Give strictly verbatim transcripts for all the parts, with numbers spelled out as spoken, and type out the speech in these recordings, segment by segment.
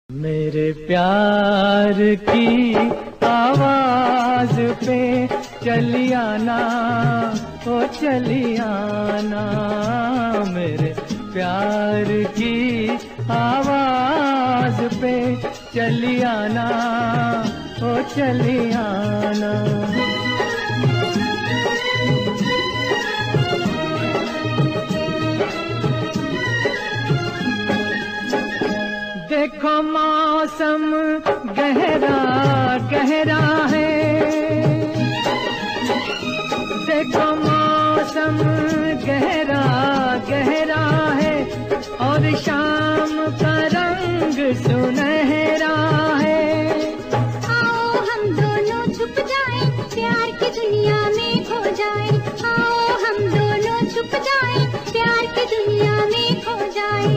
मेरे प्यार की आवाज पे चली आना, ओ चली आना। मेरे प्यार की आवाज पे चली आना, ओ चली आना। देखो मौसम गहरा गहरा है, देखो मौसम गहरा गहरा है, और शाम का रंग सुनहरा है। आओ हम दोनों छुप जाएं, प्यार की दुनिया में खो जाएं। आओ हम दोनों छुप जाएं, प्यार की दुनिया में खो जाएं।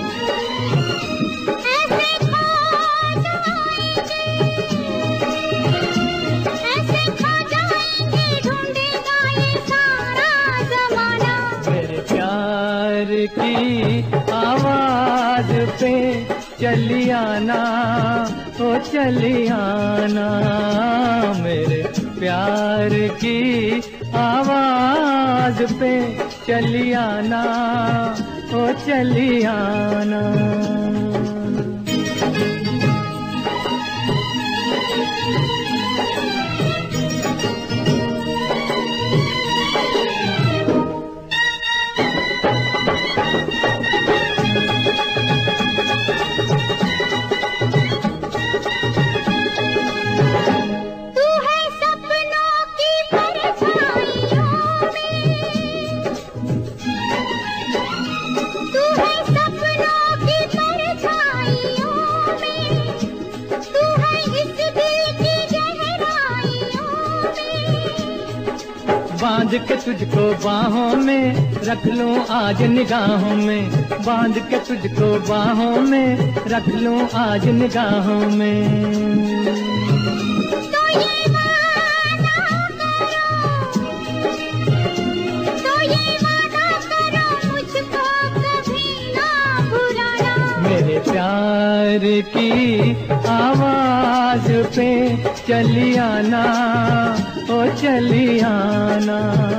की आवाज पे चली आना, ओ चली आना। मेरे प्यार की आवाज पे चली आना, ओ चली आना। बांध के तुझको बाहों में रख लूं आज निगाहों में, बांध के तुझको बाहों में रख लूं आज निगाहों में। तो ये वादा करो, तो ये वादा करो, मुझको कभी ना भुलाना। मेरे प्यार की आवाज पे चली आना, ओ चली आना।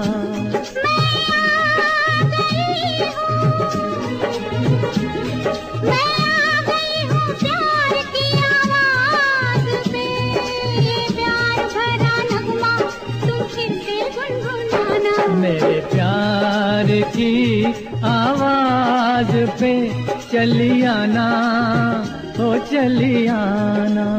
मेरे प्यार की आवाज पे चली आना, ओ चली आना।